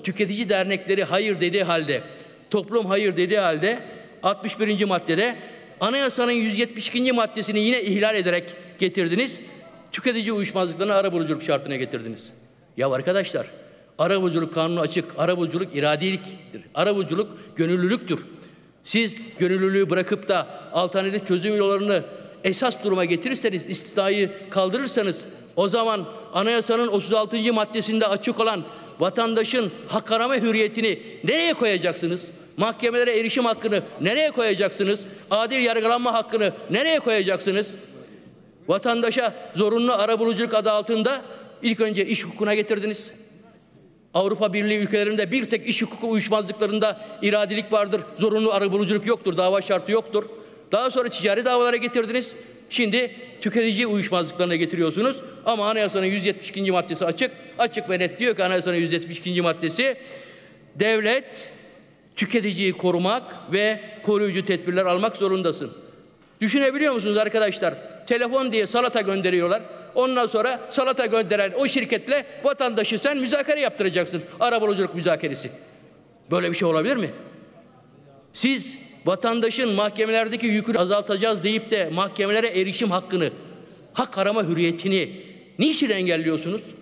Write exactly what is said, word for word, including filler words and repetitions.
tüketici dernekleri hayır dediği halde, toplum hayır dediği halde altmış birinci maddede anayasanın yüz yetmiş ikinci maddesini yine ihlal ederek getirdiniz. Tüketici uyuşmazlıklarını arabuluculuk şartına getirdiniz. Ya arkadaşlar, arabuluculuk kanunu açık. Arabuluculuk iradiliktir. Arabuluculuk gönüllülüktür. Siz gönüllülüğü bırakıp da alternatif çözüm yollarını esas duruma getirirseniz, istisnayı kaldırırsanız, o zaman anayasanın otuz altıncı maddesinde açık olan vatandaşın hak arama hürriyetini nereye koyacaksınız? Mahkemelere erişim hakkını nereye koyacaksınız? Adil yargılanma hakkını nereye koyacaksınız? Vatandaşa zorunlu arabuluculuk adı altında ilk önce iş hukukuna getirdiniz. Avrupa Birliği ülkelerinde bir tek iş hukuku uyuşmazlıklarında iradilik vardır. Zorunlu arabuluculuk yoktur, dava şartı yoktur. Daha sonra ticari davalara getirdiniz. Şimdi tüketici uyuşmazlıklarına getiriyorsunuz. Ama anayasanın yüz yetmiş ikinci maddesi açık. Açık ve net diyor ki anayasanın yüz yetmiş ikinci maddesi devlet tüketiciyi korumak ve koruyucu tedbirler almak zorundasın. Düşünebiliyor musunuz arkadaşlar? Telefon diye salata gönderiyorlar. Ondan sonra salata gönderen o şirketle vatandaşı sen müzakere yaptıracaksın. Arabuluculuk müzakeresi. Böyle bir şey olabilir mi? Siz vatandaşın mahkemelerdeki yükünü azaltacağız deyip de mahkemelere erişim hakkını, hak arama hürriyetini niçin engelliyorsunuz?